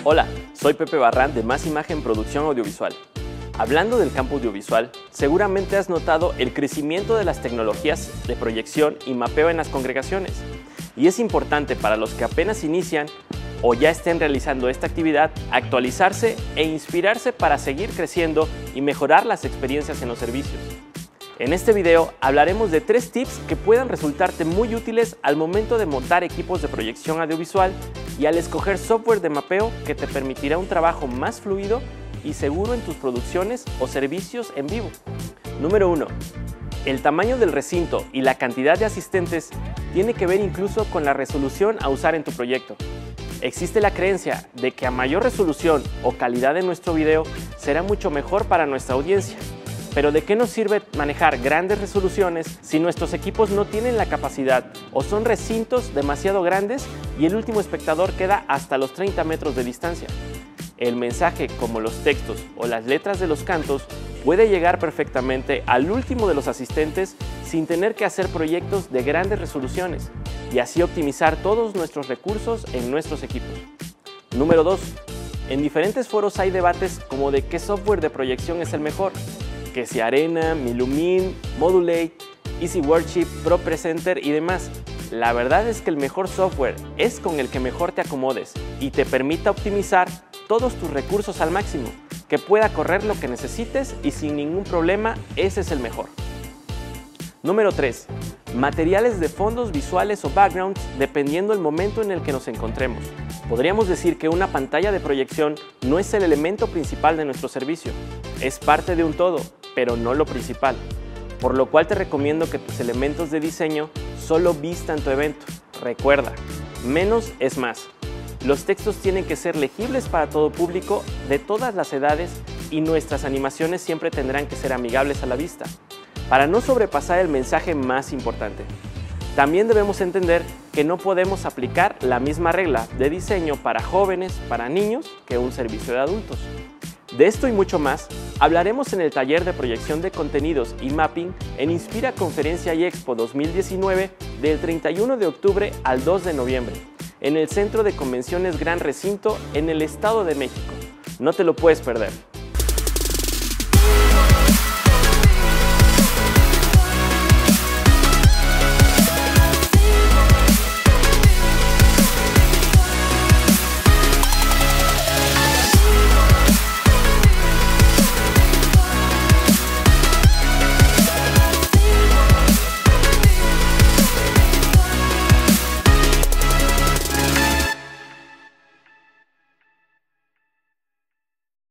Hola, soy Pepe Barrán de Más Imagen Producción Audiovisual. Hablando del campo audiovisual, seguramente has notado el crecimiento de las tecnologías de proyección y mapeo en las congregaciones. Y es importante para los que apenas inician o ya estén realizando esta actividad, actualizarse e inspirarse para seguir creciendo y mejorar las experiencias en los servicios. En este video hablaremos de 3 tips que puedan resultarte muy útiles al momento de montar equipos de proyección audiovisual y al escoger software de mapeo que te permitirá un trabajo más fluido y seguro en tus producciones o servicios en vivo. Número 1. El tamaño del recinto y la cantidad de asistentes tiene que ver incluso con la resolución a usar en tu proyecto. Existe la creencia de que a mayor resolución o calidad de nuestro video será mucho mejor para nuestra audiencia. Pero ¿de qué nos sirve manejar grandes resoluciones si nuestros equipos no tienen la capacidad o son recintos demasiado grandes y el último espectador queda hasta los 30 metros de distancia? El mensaje, como los textos o las letras de los cantos, puede llegar perfectamente al último de los asistentes sin tener que hacer proyectos de grandes resoluciones y así optimizar todos nuestros recursos en nuestros equipos. Número 2. En diferentes foros hay debates como de qué software de proyección es el mejor, que si Arena, Milumin, Modulate, Easy Worship, Pro Presenter y demás. La verdad es que el mejor software es con el que mejor te acomodes y te permita optimizar todos tus recursos al máximo, que pueda correr lo que necesites y sin ningún problema, ese es el mejor. Número 3. Materiales de fondos visuales o backgrounds dependiendo del momento en el que nos encontremos. Podríamos decir que una pantalla de proyección no es el elemento principal de nuestro servicio. Es parte de un todo, pero no lo principal. Por lo cual te recomiendo que tus elementos de diseño solo vistan tu evento. Recuerda, menos es más. Los textos tienen que ser legibles para todo público de todas las edades y nuestras animaciones siempre tendrán que ser amigables a la vista, para no sobrepasar el mensaje más importante. También debemos entender que no podemos aplicar la misma regla de diseño para jóvenes, para niños, que un servicio de adultos. De esto y mucho más hablaremos en el taller de proyección de contenidos y mapping en Inspira Conferencia y Expo 2019 del 31 de octubre al 2 de noviembre, en el Centro de Convenciones Gran Recinto en el Estado de México. No te lo puedes perder.